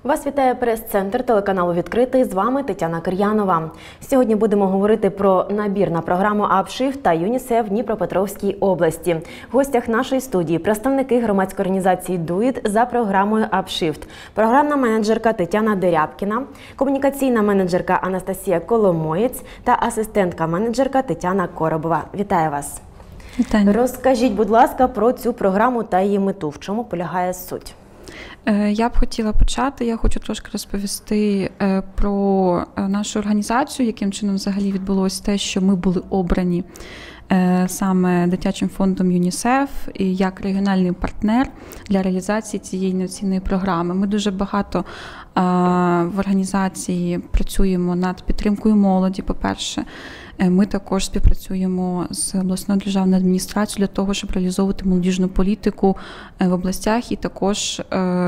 Вас вітає прес-центр телеканалу «Відкритий». З вами Тетяна Кир'янова. Сьогодні будемо говорити про набір на програму Upshift та ЮНІСЕФ в Дніпропетровській області. В гостях нашої студії представники громадської організації «Do-IT» за програмою Upshift, програмна менеджерка Тетяна Дерябкіна, комунікаційна менеджерка Анастасія Коломоєць та асистентка-менеджерка Тетяна Коробова. Вітаю вас! Вітаю. Розкажіть, будь ласка, про цю програму та її мету. В чому полягає суть? Я б хотіла почати. Я хочу трошки розповісти про нашу організацію, яким чином взагалі відбулося те, що ми були обрані саме дитячим фондом ЮНІСЕФ і як регіональний партнер для реалізації цієї інноваційної програми. Ми дуже багато в організації працюємо над підтримкою молоді, по-перше. Ми також співпрацюємо з обласною державною адміністрацією для того, щоб реалізовувати молодіжну політику в областях і також,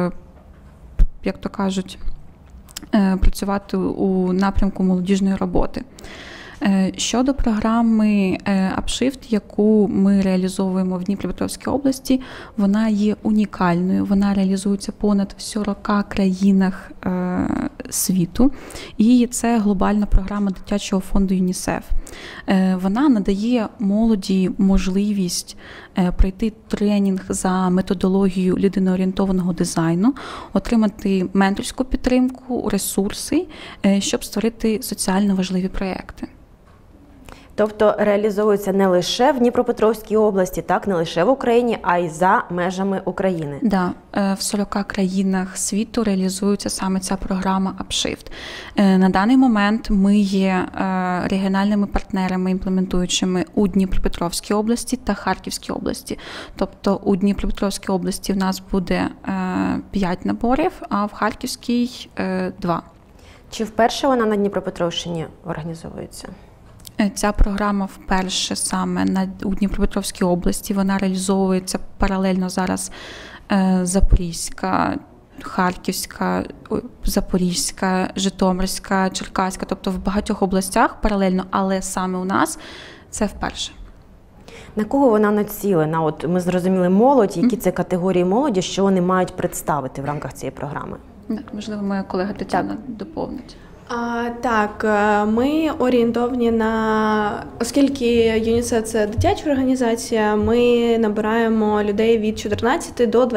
як то кажуть, працювати у напрямку молодіжної роботи. Щодо програми Upshift, яку ми реалізовуємо в Дніпропетровській області, вона є унікальною, вона реалізується понад в 40 країнах світу, і це глобальна програма дитячого фонду ЮНІСЕФ. Вона надає молоді можливість пройти тренінг за методологією людиноорієнтованого дизайну, отримати менторську підтримку, ресурси, щоб створити соціально важливі проєкти. Тобто реалізовується не лише в Дніпропетровській області, так, не лише в Україні, а й за межами України. Да, в 40 країнах світу реалізується саме ця програма Upshift. На даний момент ми є регіональними партнерами, імплементуючими у Дніпропетровській області та Харківській області. Тобто у Дніпропетровській області в нас буде 5 наборів, а в Харківській 2. Чи вперше вона на Дніпропетровщині організовується? Ця програма вперше саме у Дніпропетровській області. Вона реалізовується паралельно зараз Запорізька, Харківська, Запорізька, Житомирська, Черкаська. Тобто в багатьох областях паралельно, але саме у нас це вперше. На кого вона націлена? От ми зрозуміли молодь, які це категорії молоді, що вони мають представити в рамках цієї програми? Так, можливо, моя колега Тетяна доповнить. Так, ми орієнтовані на, оскільки ЮНІСЕФ – це дитяча організація, ми набираємо людей від 14 до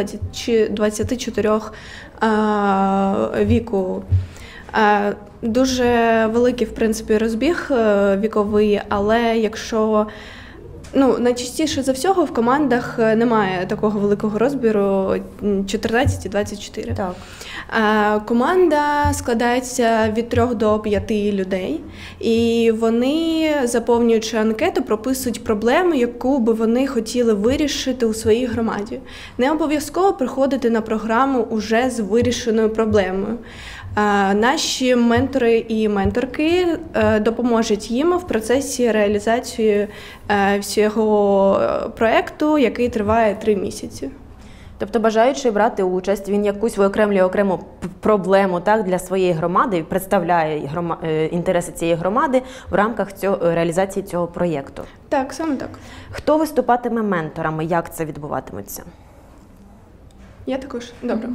24 віку. Дуже великий, в принципі, розбіг віковий, але якщо найчастіше за всього в командах немає такого великого розбіру 14 і 24. Так. Команда складається від 3 до 5 людей, і вони, заповнюючи анкету, прописують проблему, яку би вони хотіли вирішити у своїй громаді. Не обов'язково приходити на програму уже з вирішеною проблемою. Наші ментори і менторки допоможуть їм в процесі реалізації всього проєкту, який триває 3 місяці. Тобто бажаючи брати участь, він якусь виокремлює окрему проблему, так, для своєї громади і представляє інтереси цієї громади в рамках реалізації цього проєкту. Так, саме так. Хто виступатиме менторами? Як це відбуватиметься? Я також. Добре.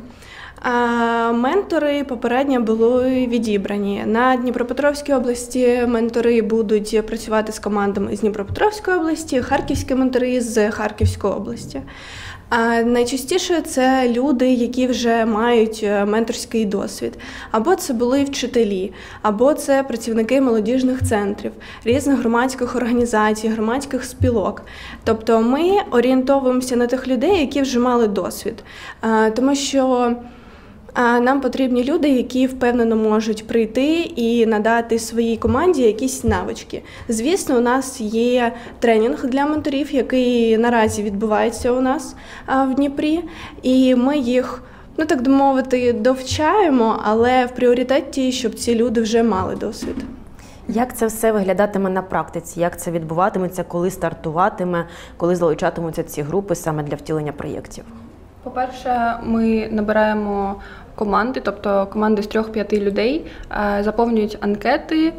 Ментори попередньо були відібрані. На Дніпропетровській області ментори будуть працювати з командами з Дніпропетровської області, харківські ментори з Харківської області. Найчастіше це люди, які вже мають менторський досвід. Або це були вчителі, або це працівники молодіжних центрів, різних громадських організацій, громадських спілок. Тобто ми орієнтовуємося на тих людей, які вже мали досвід. Тому що нам потрібні люди, які впевнено можуть прийти і надати своїй команді якісь навички. Звісно, у нас є тренінг для менторів, який наразі відбувається у нас в Дніпрі, і ми їх, так би мовити, довчаємо, але в пріоритеті, щоб ці люди вже мали досвід. Як це все виглядатиме на практиці? Як це відбуватиметься, коли стартуватиме, коли залучатимуться ці групи саме для втілення проєктів? По-перше, ми набираємо команди, тобто команди з 3-5 людей, заповнюють анкети,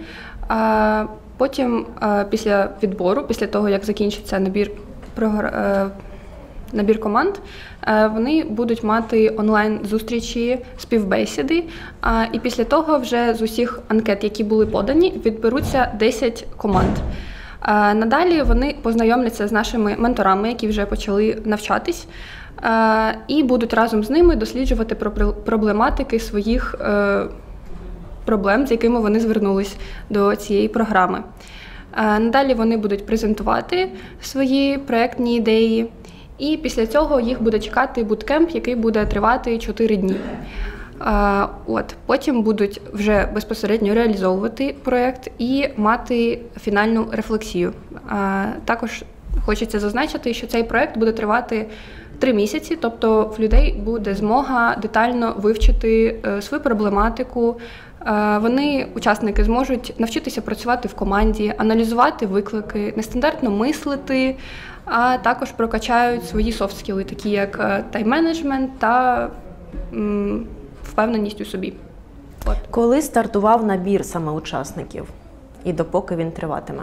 потім після відбору, після того, як закінчиться набір набір команд, вони будуть мати онлайн-зустрічі, співбесіди, і після того вже з усіх анкет, які були подані, відберуться 10 команд. Надалі вони познайомляться з нашими менторами, які вже почали навчатись, і будуть разом з ними досліджувати проблематики своїх проблем, з якими вони звернулись до цієї програми. Надалі вони будуть презентувати свої проєктні ідеї, і після цього їх буде чекати буткемп, який буде тривати 4 дні. Потім будуть вже безпосередньо реалізовувати проєкт і мати фінальну рефлексію. Також хочеться зазначити, що цей проєкт буде тривати 3 місяці, тобто в людей буде змога детально вивчити свою проблематику. Учасники, зможуть навчитися працювати в команді, аналізувати виклики, нестандартно мислити, а також прокачають свої софт-скіли, такі як тайм-менеджмент та впевненість у собі. Коли стартував набір саме учасників і допоки він триватиме?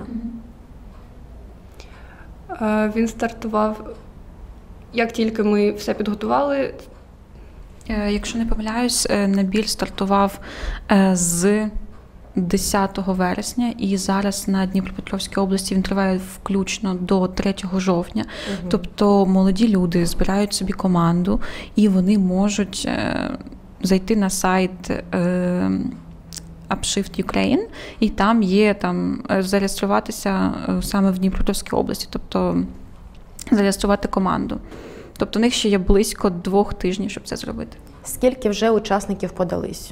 Він стартував, як тільки ми все підготували. Якщо не помиляюсь, набір стартував з 10 вересня і зараз на Дніпропетровській області він триває включно до 3 жовтня. Тобто молоді люди збирають собі команду і вони можуть зайти на сайт Upshift Ukraine, і там є зареєструватися саме в Дніпропетровській області, тобто зареєструвати команду. Тобто у них ще є близько 2 тижнів, щоб це зробити. Скільки вже учасників подались?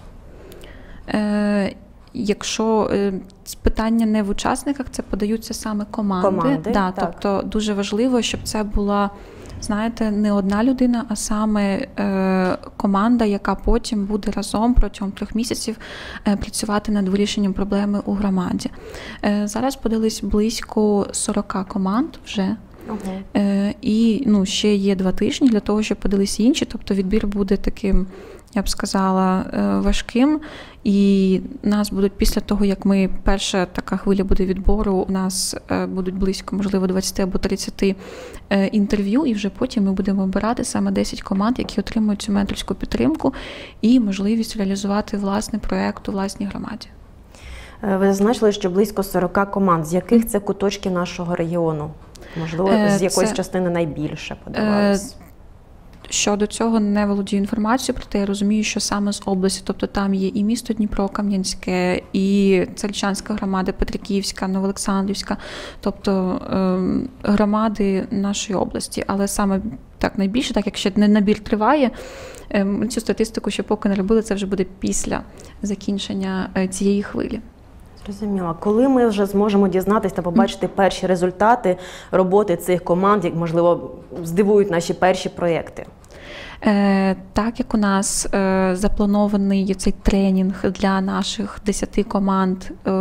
Якщо питання не в учасниках, це подаються саме команди. Так. Тобто дуже важливо, щоб це була, знаєте, не одна людина, а саме команда, яка потім буде разом протягом 3 місяців працювати над вирішенням проблеми у громаді. Зараз подались близько 40 команд вже. І ще є 2 тижні для того, щоб подалися інші. Тобто відбір буде таким, я б сказала, важким. І нас будуть після того, як перша така хвиля буде відбору, у нас будуть близько, можливо, 20 або 30 інтерв'ю, і вже потім ми будемо обирати саме 10 команд, які отримують цю менторську підтримку і можливість реалізувати власний проєкт у власній громаді. Ви зазначили, що близько 40 команд. З яких це куточків нашого регіону? Можливо, з якоїсь частини найбільше подавалось? Щодо цього не володію інформацією, проте я розумію, що саме з області, тобто там є і місто Дніпро-Кам'янське, і Царичанська громада, Петриківська, Новоолександрівська, тобто громади нашої області. Але саме так найбільше, так як ще набір триває, цю статистику ще поки не робили, це вже буде після закінчення цієї хвилі. Зрозуміло. Коли ми вже зможемо дізнатися та побачити перші результати роботи цих команд, як, можливо, здивують наші перші проєкти? Так як у нас запланований цей тренінг для наших 10 команд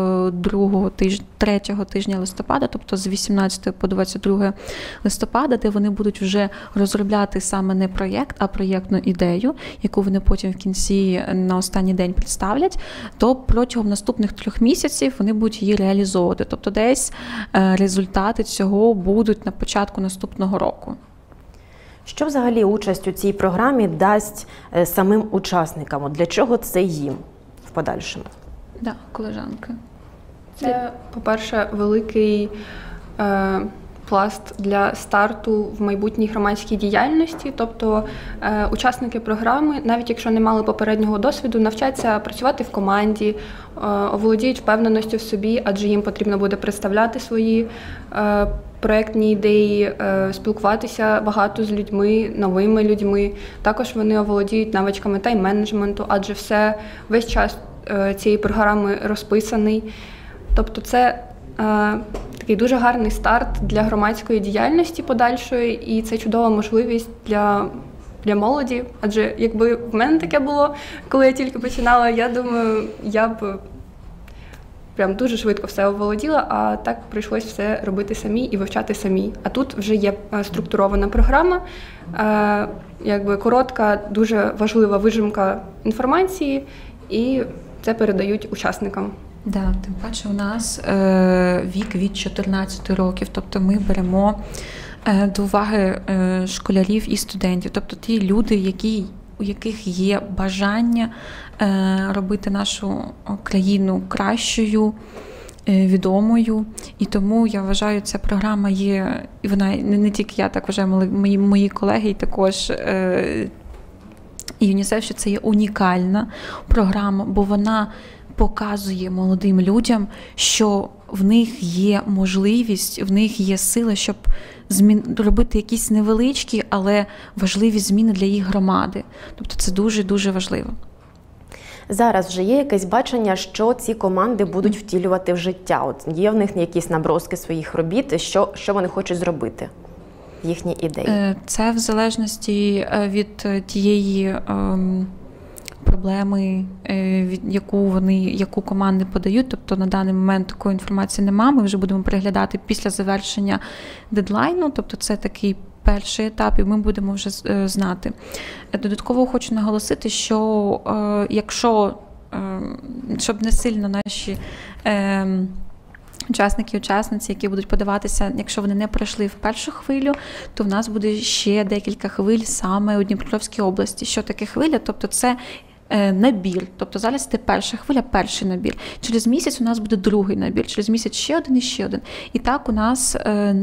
3 тижня листопада, тобто з 18 по 22 листопада, де вони будуть вже розробляти саме не проєкт, а проєктну ідею, яку вони потім в кінці на останній день представлять, то протягом наступних 3 місяців вони будуть її реалізовувати. Тобто десь результати цього будуть на початку наступного року. Що взагалі участь у цій програмі дасть самим учасникам? Для чого це їм в подальшому? Так, колежанки. Це, по-перше, великий пласт для старту в майбутній громадській діяльності. Тобто учасники програми, навіть якщо не мали попереднього досвіду, навчаться працювати в команді, оволодіють впевненістю в собі, адже їм потрібно буде представляти свої проєктні ідеї, спілкуватися багато з людьми, новими людьми. Також вони оволодіють навичками тайм-менеджменту, адже весь час цієї програми розписаний. Тобто це такий дуже гарний старт для громадської діяльності подальшої, і це чудова можливість для молоді. Адже якби в мене таке було, коли я тільки починала, я думаю, я б прям дуже швидко все оволоділа, а так прийшлось все робити самі і вивчати самі. А тут вже є структурована програма, коротка, дуже важлива вижимка інформації, і це передають учасникам. Да, тим паче у нас вік від 14 років, тобто ми беремо до уваги школярів і студентів, тобто ті люди, у яких є бажання робити нашу країну кращою, відомою. І тому я вважаю, ця програма є, і вона не тільки я так вважаю, мої колеги, і також і ЮНІСЕФ, що це є унікальна програма, бо вона показує молодим людям, що в них є можливість, в них є сила, щоб робити якісь невеличкі, але важливі зміни для їх громади. Тобто це дуже-дуже важливо. Зараз вже є якесь бачення, що ці команди будуть втілювати в життя? От є в них якісь наброски своїх робіт, що вони хочуть зробити? Їхні ідеї? Це в залежності від тієї проблеми, яку команди подають. Тобто на даний момент такої інформації немає. Ми вже будемо переглядати після завершення дедлайну. Тобто це такий перший етап, і ми будемо вже знати. Додатково хочу наголосити, що якщо, щоб не сильно наші учасники і учасниці, які будуть подаватися, якщо вони не пройшли в першу хвилю, то в нас буде ще декілька хвиль саме у Дніпропетровській області. Що таке хвиля? Тобто це набір. Тобто зараз це перша хвиля, перший набір. Через місяць у нас буде другий набір, через місяць ще один і ще один. І так у нас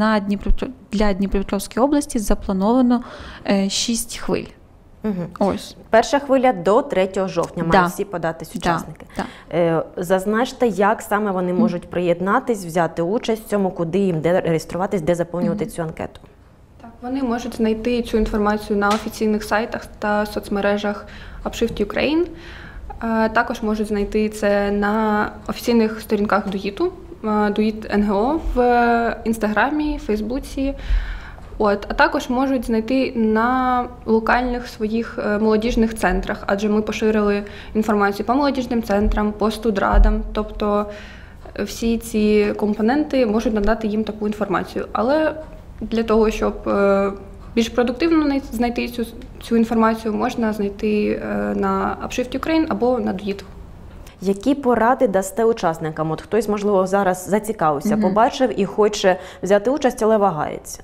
для Дніпропетровської області заплановано 6 хвиль. Угу. Ось. Перша хвиля до 3 жовтня мають всі податись учасники. Зазначте, як саме вони можуть приєднатись, взяти участь в цьому, куди їм, де реєструватись, де заповнювати цю анкету. Так, вони можуть знайти цю інформацію на офіційних сайтах та соцмережах Upshift Ukraine. Також можуть знайти це на офіційних сторінках ДУїТу, ДУїТ НГО в Інстаграмі, Фейсбуці. А також можуть знайти на локальних своїх молодіжних центрах, адже ми поширили інформацію по молодіжним центрам, по студрадам, тобто всі ці компоненти можуть надати їм таку інформацію. Але для того, щоб більш продуктивно знайти цю інформацію, можна знайти на Upshift Ukraine або на ДУїТ. Які поради дасте учасникам? От хтось, можливо, зараз зацікавився, побачив і хоче взяти участь, але вагається.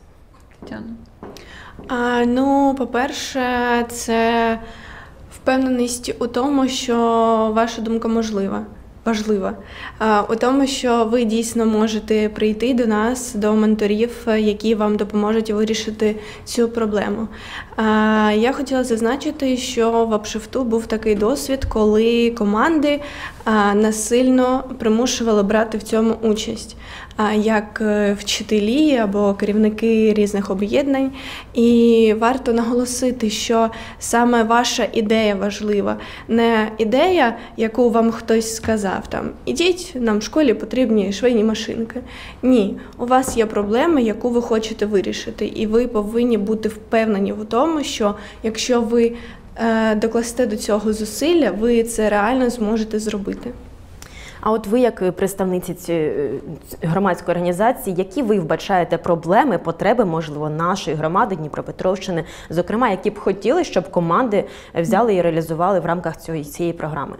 По-перше, це впевненість у тому, що ваша думка важлива. У тому, що ви дійсно можете прийти до нас, до менторів, які вам допоможуть вирішити цю проблему. Я хотіла зазначити, що в Upshift був такий досвід, коли команди насильно примушували брати в цьому участь, як вчителі або керівники різних об'єднань. І варто наголосити, що саме ваша ідея важлива, не ідея, яку вам хтось сказав, там, ідіть, нам в школі потрібні швейні машинки. Ні, у вас є проблема, яку ви хочете вирішити, і ви повинні бути впевнені в тому, що якщо ви докласте до цього зусилля, ви це реально зможете зробити. А от ви, як представниці громадської організації, які ви вбачаєте проблеми, потреби, можливо, нашої громади Дніпропетровщини, зокрема, які б хотіли, щоб команди взяли і реалізували в рамках цієї програми?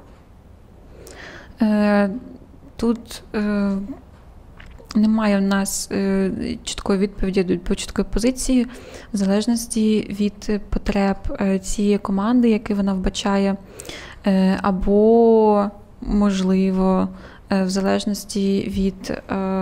Тут немає у нас чіткої відповіді або чіткої позиції, в залежності від потреб цієї команди, які вона вбачає, або, можливо, в залежності від,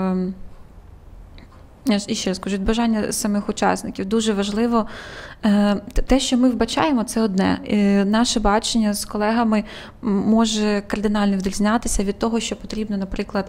і ще раз кажу, від бажання самих учасників. Дуже важливо, те, що ми вбачаємо, це одне. Наше бачення з колегами може кардинально відрізнятися від того, що потрібно, наприклад,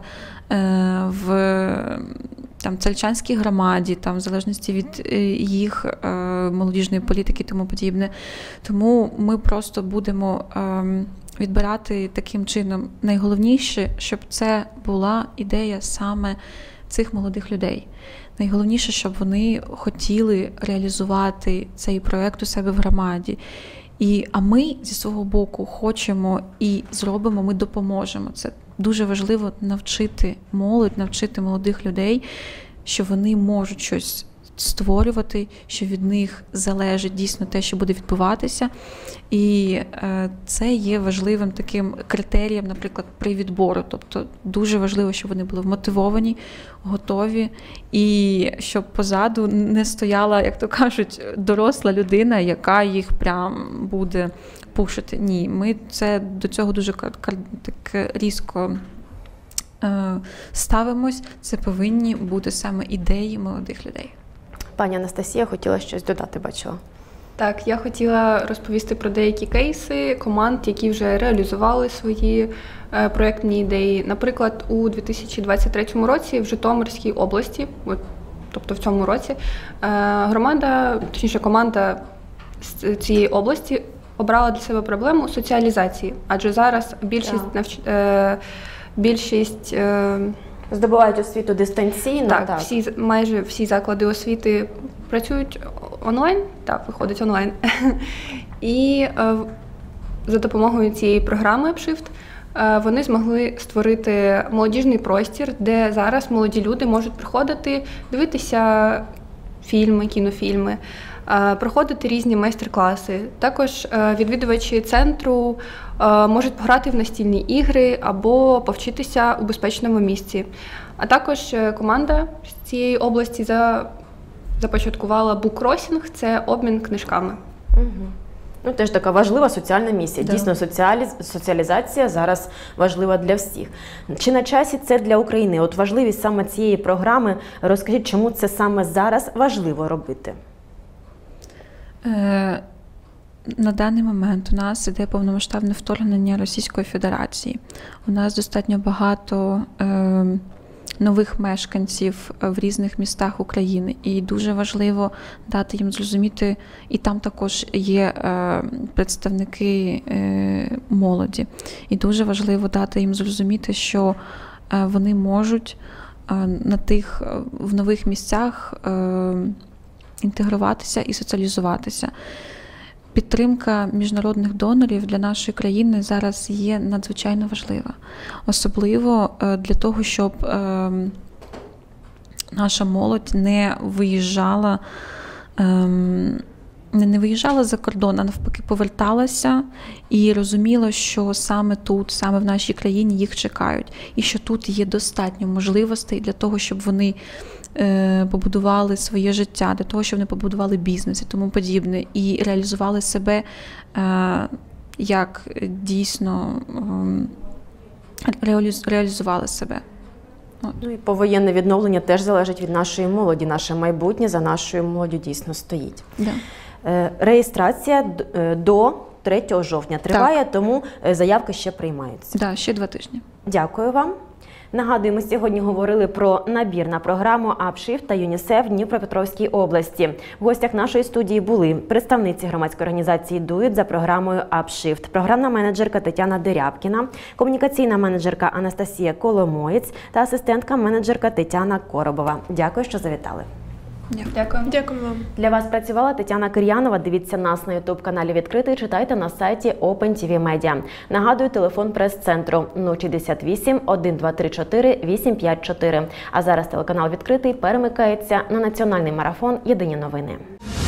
в Цельчанській громаді, в залежності від їх молодіжної політики і тому подібне. Тому ми просто будемо відбирати таким чином. Найголовніше, щоб це була ідея саме цих молодих людей. Найголовніше, щоб вони хотіли реалізувати цей проєкт у себе в громаді. А ми зі свого боку хочемо і зробимо, ми допоможемо. Це дуже важливо навчити молодь, навчити молодих людей, що вони можуть щось створювати, що від них залежить дійсно те, що буде відбуватися. І це є важливим таким критерієм, наприклад, при відбору. Тобто дуже важливо, щоб вони були вмотивовані, готові, і щоб позаду не стояла, як то кажуть, доросла людина, яка їх прям буде пушити. Ні, ми до цього дуже так різко ставимось. Це повинні бути саме ідеї молодих людей. Пані Анастасія хотіла щось додати, бачила. Так, я хотіла розповісти про деякі кейси команд, які вже реалізували свої проєктні ідеї. Наприклад, у 2023 році в Житомирській області, тобто в цьому році, команда з цієї області обрала для себе проблему соціалізації, адже зараз більшість здобувають освіту дистанційно. Так, майже всі заклади освіти працюють онлайн, виходить онлайн. І за допомогою цієї програми AppShift вони змогли створити молодіжний простір, де зараз молоді люди можуть приходити, дивитися фільми, кінофільми, проходити різні майстер-класи. Також відвідувачі центру можуть пограти в настільні ігри або повчитися у безпечному місці. А також команда з цієї області започаткувала буккросінг – це обмін книжками. Ну, теж така важлива соціальна місія. Да. Дійсно, соціалізація зараз важлива для всіх. Чи на часі це для України? От важливість саме цієї програми, розкажіть, чому це саме зараз важливо робити? На даний момент у нас іде повномасштабне вторгнення Російської Федерації. У нас достатньо багато нових мешканців в різних містах України. І дуже важливо дати їм зрозуміти, і там також є представники молоді. І дуже важливо дати їм зрозуміти, що вони можуть в нових місцях інтегруватися і соціалізуватися. Підтримка міжнародних донорів для нашої країни зараз є надзвичайно важлива. Особливо для того, щоб наша молодь не виїжджала за кордон, а навпаки поверталася і розуміла, що саме тут, саме в нашій країні їх чекають. І що тут є достатньо можливостей для того, щоб вони побудували своє життя, для того, щоб вони побудували бізнес і тому подібне, і реалізували себе як дійсно реалізували себе. Ну і повоєнне відновлення теж залежить від нашої молоді. Наше майбутнє за нашою молоддю дійсно стоїть. Да. Реєстрація до 3 жовтня триває, так. Тому заявки ще приймаються. Так, ще 2 тижні. Дякую вам. Нагадую, ми сьогодні говорили про набір на програму AppShift та ЮНІСЕФ в Дніпропетровській області. В гостях нашої студії були представниці громадської організації «Do It» за програмою AppShift, програмна менеджерка Тетяна Дерябкіна, комунікаційна менеджерка Анастасія Коломоєць та асистентка менеджерка Тетяна Коробова. Дякую, що завітали. Дякую. Дякую вам. Для вас працювала Тетяна Кир'янова. Дивіться нас на YouTube-каналі «Відкритий», читайте на сайті OpenTV Media. Нагадую, телефон прес-центру 068 1234 854. А зараз телеканал «Відкритий» перемикається на національний марафон «Єдині новини».